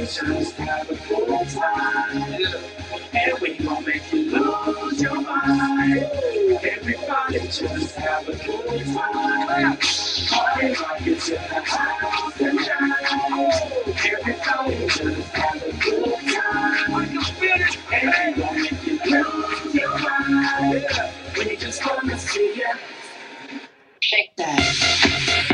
just have a good time. And we gon' make you lose your mind. Everybody just have a good time. Party rockets in the house tonight. Everybody just have a good time. And we gon' make you lose your mind. We just wanna see ya. Shake that.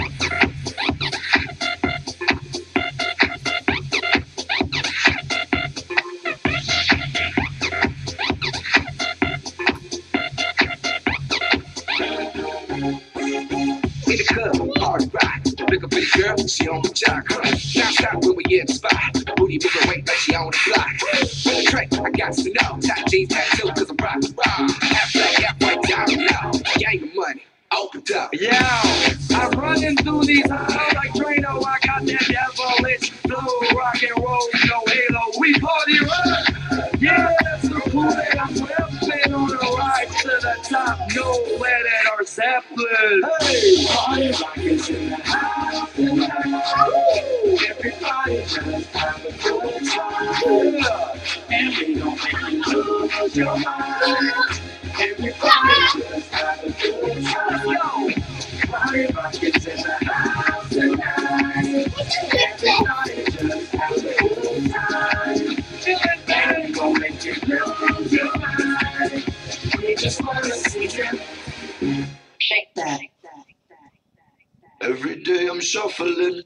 In the club, hard rock. Look up at the girl, she on the jock. Now stop when we in the spot. Booty moving weight like she on the block. On the track, I got to know. Tight jeans, tattoo, cause I'm rock to rock. Half black, half white, down low. Gang of money, opened up. Yeah, I'm running through these halls like Drano. I got that devilish flow, rock and roll, no halo. We party rock. Yeah, that's the cool that I'm flipping on the ride to the top. No lead at our Zeppelin. Hey, party rockers in the house tonight. Everybody just have a good time. Yeah. And we gon' make you lose your mind. Everybody just have a good time. Yo, party rockers in the house tonight. Everybody just have a good time. And we gon' make you lose your mind. We just wanna see you shake that. Every day I'm shuffling.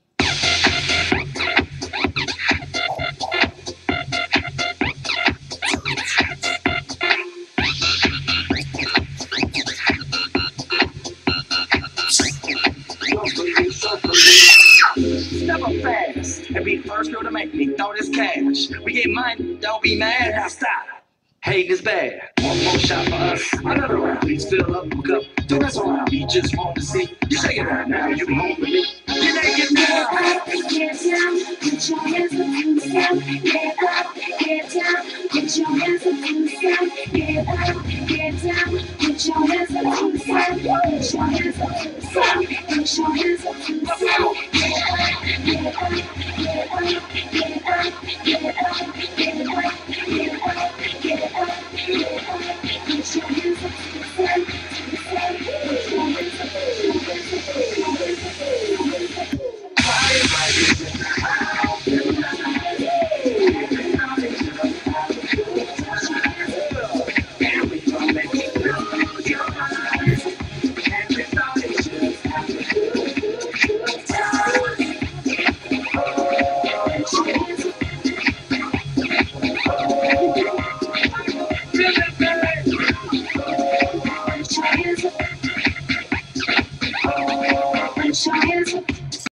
Never fast and be the first girl to make me throw this cash. We get money, don't be mad. Now stop. Hating is bad. One more shot for us. Another round. Please fill up the cup. Don't mess around. We just want to see you shake it out now. You home with me. You naked now. Get down, put your hands up to the sound. Get up, get down, put your hands up to the sound. Get up, get down,